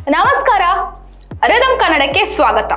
ನಮಸ್ಕಾರ, ರಿದಮ್ ಕನ್ನಡಕ್ಕೆ ಸ್ವಾಗತ.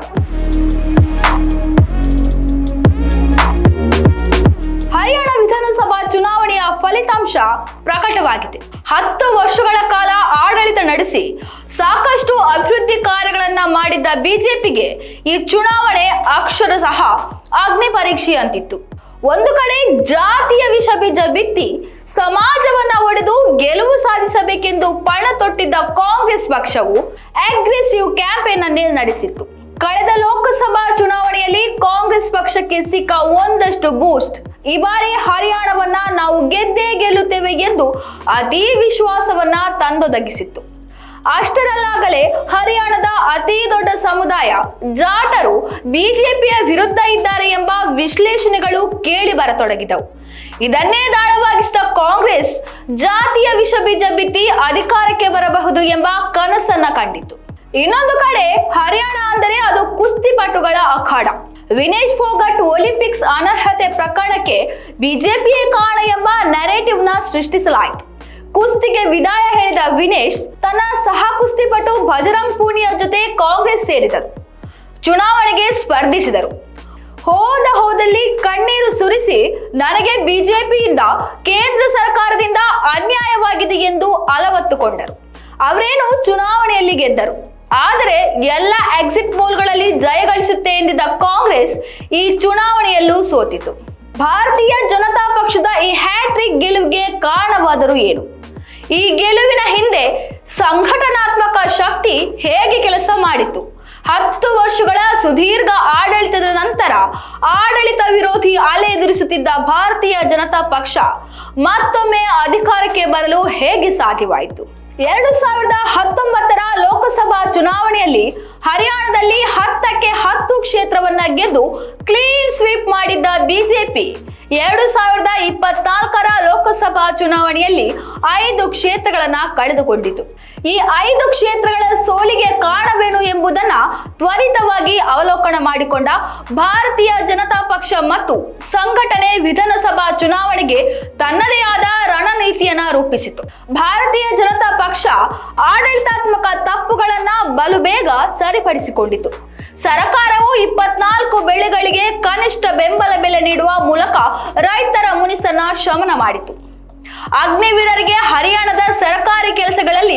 ಹರಿಯಾಣ ವಿಧಾನಸಭಾ ಚುನಾವಣೆಯ ಫಲಿತಾಂಶ ಪ್ರಕಟವಾಗಿದೆ. 10 ವರ್ಷಗಳ ಕಾಲ ಆಡಳಿತ ನಡೆಸಿ ಸಾಕಷ್ಟು ಅಭಿವೃದ್ಧಿ ಕಾರ್ಯಗಳನ್ನ ಮಾಡಿದ್ದ ಬಿಜೆಪಿಗೆ ಈ ಚುನಾವಣೆ ಅಕ್ಷರಶಃ ಅಗ್ನಿ ಪರೀಕ್ಷೆಯಂತಿತ್ತು. ಒಂದು ಕಡೆ ಜಾತಿಯ ವಿಷ ಬೀಜ ಬಿತ್ತಿ ಸಮಾಜವನ್ನ ಒಡೆದು ಗೆಲುವು ಸಾಧಿಸಬೇಕೆಂದು ಪಣ ತೊಟ್ಟಿದ್ದ ಕಾಂಗ್ರೆಸ್ ಪಕ್ಷವು ಅಗ್ರೆಸಿವ್ ಕ್ಯಾಂಪೇನ್ ಅನ್ನೇ ನಡೆಸಿತ್ತು. ಕಳೆದ ಲೋಕಸಭಾ ಚುನಾವಣೆಯಲ್ಲಿ ಕಾಂಗ್ರೆಸ್ ಪಕ್ಷಕ್ಕೆ ಸಿಕ್ಕ ಒಂದಷ್ಟು ಬೂಸ್ಟ್ ಈ ಬಾರಿ ಹರಿಯಾಣವನ್ನ ನಾವು ಗೆದ್ದೇ ಗೆಲ್ಲುತ್ತೇವೆ ಎಂದು ಅತೀ ವಿಶ್ವಾಸವನ್ನ ತಂದೊದಗಿಸಿತ್ತು. ಅಷ್ಟರಲ್ಲಾಗಲೇ ಹರಿಯಾಣದ ಅತಿ ದೊಡ್ಡ ಸಮುದಾಯ ಜಾಟರು ಬಿಜೆಪಿಯ ವಿರುದ್ಧ ಇದ್ದಾರೆ ಎಂಬ ವಿಶ್ಲೇಷಣೆಗಳು ಕೇಳಿ ಬರತೊಡಗಿದವು. ಇದನ್ನೇ ದಾಳವಾಗಿಸಿದ ಕಾಂಗ್ರೆಸ್ ಜಾತಿಯ ವಿಷ ಬೀಜ ಬಿತ್ತಿ ಅಧಿಕಾರಕ್ಕೆ ಬರಬಹುದು ಎಂಬ ಕನಸನ್ನ ಕಂಡಿತು. ಇನ್ನೊಂದು ಕಡೆ ಹರಿಯಾಣ ಅಂದರೆ ಅದು ಕುಸ್ತಿಪಟುಗಳ ಅಖಾಡ. ವಿನೇಶ್ ಫೋಗಟ್ ಒಲಿಂಪಿಕ್ಸ್ ಅನರ್ಹತೆ ಪ್ರಕರಣಕ್ಕೆ ಬಿಜೆಪಿಯೇ ಕಾರಣ ಎಂಬ ನರೇಟಿವ್ ನ ಸೃಷ್ಟಿಸಲಾಯಿತು. ಕುಸ್ತಿಗೆ ವಿದಾಯ ಹೇಳಿದ ವಿನೇಶ್ ತನ್ನ ಸಹ ಕುಸ್ತಿಪಟು ಬಜರಂಗ್ ಪೂನಿಯಾ ಜೊತೆ ಕಾಂಗ್ರೆಸ್ ಸೇರಿದರು. ಚುನಾವಣೆಗೆ ಸ್ಪರ್ಧಿಸಿದರು. ಹೋದಲ್ಲಿ ಕಣ್ಣೀರು ಸುರಿಸಿ ನನಗೆ ಬಿಜೆಪಿಯಿಂದ ಕೇಂದ್ರ ಸರ್ಕಾರದಿಂದ ಅನ್ಯಾಯವಾಗಿದೆ ಎಂದು ಅಲವತ್ತುಕೊಂಡರು. ಅವರೇನು ಚುನಾವಣೆಯಲ್ಲಿ ಗೆದ್ದರು, ಆದರೆ ಎಲ್ಲ ಎಕ್ಸಿಟ್ ಪೋಲ್ಗಳಲ್ಲಿ ಜಯಗಳಿಸುತ್ತೆ ಎಂದಿದ್ದ ಕಾಂಗ್ರೆಸ್ ಈ ಚುನಾವಣೆಯಲ್ಲೂ ಸೋತಿತು. ಭಾರತೀಯ ಜನತಾ ಪಕ್ಷದ ಈ ಹ್ಯಾಟ್ರಿಕ್ ಗೆಲುವಿಗೆ ಕಾರಣವಾದರೂ ಏನು? ಈ ಗೆಲುವಿನ ಹಿಂದೆ ಸಂಘಟನಾತ್ಮಕ ಶಕ್ತಿ ಹೇಗೆ ಕೆಲಸ ಮಾಡಿತು? 10 ವರ್ಷಗಳ ಸುದೀರ್ಘ ಆಡಳಿತದ ನಂತರ ಆಡಳಿತ ವಿರೋಧಿ ಅಲೆ ಎದುರಿಸುತ್ತಿದ್ದ ಭಾರತೀಯ ಜನತಾ ಪಕ್ಷ ಮತ್ತೊಮ್ಮೆ ಅಧಿಕಾರಕ್ಕೆ ಬರಲು ಹೇಗೆ ಸಾಧ್ಯವಾಯಿತು? 2019ರ ಲೋಕಸಭಾ ಚುನಾವಣೆಯಲ್ಲಿ ಹರಿಯಾಣದಲ್ಲಿ 10ಕ್ಕೆ 10 ಕ್ಷೇತ್ರವನ್ನ ಗೆದ್ದು ಕ್ಲೀನ್ ಸ್ವೀಪ್ ಮಾಡಿದ್ದ ಬಿಜೆಪಿ 2024ರ ಲೋಕಸಭಾ ಚುನಾವಣೆಯಲ್ಲಿ 5 ಕ್ಷೇತ್ರಗಳನ್ನ ಕಳೆದುಕೊಂಡಿತು. ಈ 5 ಕ್ಷೇತ್ರಗಳ ಸೋಲಿಗೆ ಕಾರಣವೇನು ಎಂಬುದನ್ನ ತ್ವರಿತವಾಗಿ ಅವಲೋಕನ ಮಾಡಿಕೊಂಡ ಭಾರತೀಯ ಜನತಾ ಪಕ್ಷ ಮತ್ತು ಸಂಘಟನೆ ವಿಧಾನಸಭಾ ಚುನಾವಣೆಗೆ ತನ್ನದೇ ಆದ ರಣನೀತಿಯನ್ನ ರೂಪಿಸಿತು. ಭಾರತೀಯ ಜನತಾ ಪಕ್ಷ ಆಡಳಿತಾತ್ಮಕ ತಪ್ಪುಗಳನ್ನ ಬಲು ಬೇಗ ಸರಿಪಡಿಸಿಕೊಂಡಿತು. ಸರ್ಕಾರವು 24 ಬೆಳೆಗಳಿಗೆ ಕನಿಷ್ಠ ಬೆಂಬಲ ಬೆಲೆ ನೀಡುವ ಮೂಲಕ ರೈತರ ಮುನಿಸನ್ನ ಶಮನ ಮಾಡಿತು. ಅಗ್ನಿವೀರರಿಗೆ ಹರಿಯಾಣದ ಸರ್ಕಾರಿ ಕೆಲಸಗಳಲ್ಲಿ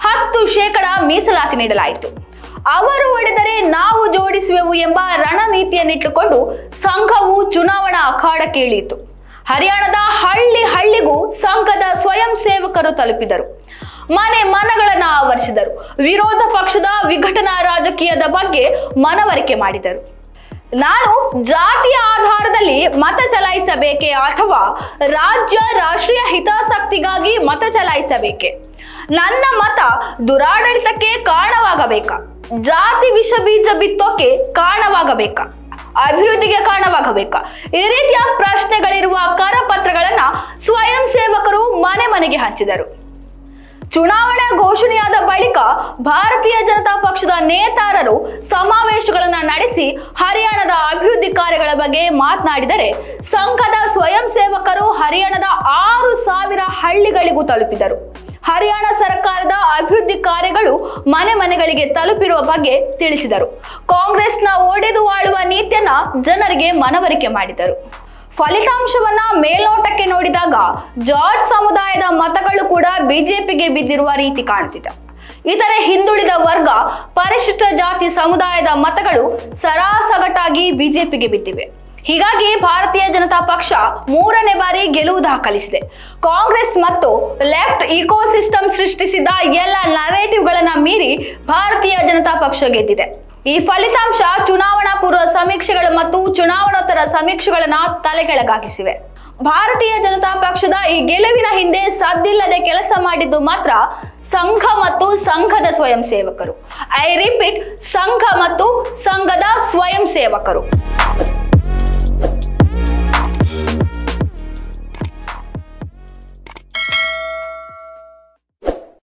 10% ಮೀಸಲಾತಿ ನೀಡಲಾಯಿತು. ಅವರು ಒಡೆದರೆ ನಾವು ಜೋಡಿಸುವೆವು ಎಂಬ ರಣನೀತಿಯನ್ನಿಟ್ಟುಕೊಂಡು ಸಂಘವು ಚುನಾವಣಾ ಅಖಾಡಕ್ಕೆ ಇಳಿಯಿತು. ಹರಿಯಾಣದ ಹಳ್ಳಿಗೂ ಸಂಘದ ಸ್ವಯಂ ಸೇವಕರು ತಲುಪಿದರು. ಮನಗಳನ್ನ ಆವರಿಸಿದರು. ವಿರೋಧ ಪಕ್ಷದ ವಿಘಟನಾ ರಾಜಕೀಯದ ಬಗ್ಗೆ ಮನವರಿಕೆ ಮಾಡಿದರು. ನಾನು ಜಾತಿಯ ಆಧಾರದಲ್ಲಿ ಮತ ಚಲಾಯಿಸಬೇಕೆ ಅಥವಾ ರಾಷ್ಟ್ರೀಯ ಹಿತಾಸಕ್ತಿಗಾಗಿ ಮತ ಚಲಾಯಿಸಬೇಕೆ? ನನ್ನ ಮತ ದುರಾಡಳಿತಕ್ಕೆ ಕಾರಣವಾಗಬೇಕಾ? ಜಾತಿ ವಿಷ ಬೀಜ ಬಿತ್ತೋಕೆ ಕಾರಣವಾಗಬೇಕಾ? ಅಭಿವೃದ್ಧಿಗೆ ಕಾರಣವಾಗಬೇಕಾ? ಈ ರೀತಿಯ ಪ್ರಶ್ನೆಗಳಿರುವ ಕರಪತ್ರಗಳನ್ನ ಸ್ವಯಂ ಸೇವಕರು ಮನೆಗೆ ಹಂಚಿದರು. ಚುನಾವಣಾ ಘೋಷಣೆಯಾದ ಬಳಿಕ ಭಾರತೀಯ ಜನತಾ ಪಕ್ಷದ ನೇತಾರರು ಸಮಾವೇಶಗಳನ್ನು ನಡೆಸಿ ಹರಿಯಾಣದ ಅಭಿವೃದ್ಧಿ ಕಾರ್ಯಗಳ ಬಗ್ಗೆ ಮಾತನಾಡಿದರೆ, ಸಂಘದ ಸ್ವಯಂ ಸೇವಕರು ಹರಿಯಾಣದ 6,000 ಹಳ್ಳಿಗಳಿಗೂ ತಲುಪಿದರು. ಹರಿಯಾಣ ಸರ್ಕಾರದ ಅಭಿವೃದ್ಧಿ ಕಾರ್ಯಗಳು ಮನೆಗಳಿಗೆ ತಲುಪಿರುವ ಬಗ್ಗೆ ತಿಳಿಸಿದರು. ಕಾಂಗ್ರೆಸ್ನ ಒಡೆದು ಆಳುವ ನೀತಿಯನ್ನ ಜನರಿಗೆ ಮನವರಿಕೆ ಮಾಡಿದರು. ಫಲಿತಾಂಶವನ್ನ ಮೇಲ್ನೋಟಕ್ಕೆ ನೋಡಿದಾಗ ಜಾಟ್ ಸಮುದಾಯದ ಮತಗಳು ಕೂಡ ಬಿಜೆಪಿಗೆ ಬಿದ್ದಿರುವ ರೀತಿ ಕಾಣುತ್ತಿದೆ. ಇತರೆ ಹಿಂದುಳಿದ ವರ್ಗ, ಪರಿಶಿಷ್ಟ ಜಾತಿ ಸಮುದಾಯದ ಮತಗಳು ಸರಾಸಗಟಾಗಿ ಬಿಜೆಪಿಗೆ ಬಿದ್ದಿವೆ. ಹೀಗಾಗಿ ಭಾರತೀಯ ಜನತಾ ಪಕ್ಷ 3ನೇ ಬಾರಿ ಗೆಲುವು ದಾಖಲಿಸಿದೆ. ಕಾಂಗ್ರೆಸ್ ಮತ್ತು ಲೆಫ್ಟ್ ಇಕೋಸಿಸ್ಟಮ್ ಸೃಷ್ಟಿಸಿದ ಎಲ್ಲ ನರೇಟಿವ್ಗಳನ್ನ ಮೀರಿ ಭಾರತೀಯ ಜನತಾ ಪಕ್ಷ ಗೆದ್ದಿದೆ. ಈ ಫಲಿತಾಂಶ ಚುನಾವಣಾ ಪೂರ್ವ ಸಮೀಕ್ಷೆಗಳು ಮತ್ತು ಚುನಾವಣೋತ್ತರ ಸಮೀಕ್ಷೆಗಳನ್ನ ತಲೆಕೆಳಗಾಗಿಸಿವೆ. ಭಾರತೀಯ ಜನತಾ ಪಕ್ಷದ ಈ ಗೆಲುವಿನ ಹಿಂದೆ ಸದ್ದಿಲ್ಲದೆ ಕೆಲಸ ಮಾಡಿದ್ದು ಮಾತ್ರ ಸಂಘ ಮತ್ತು ಸಂಘದ ಸ್ವಯಂ ಸೇವಕರು. ಐ ರಿಪೀಟ್, ಸಂಘ ಮತ್ತು ಸಂಘದ ಸ್ವಯಂ ಸೇವಕರು.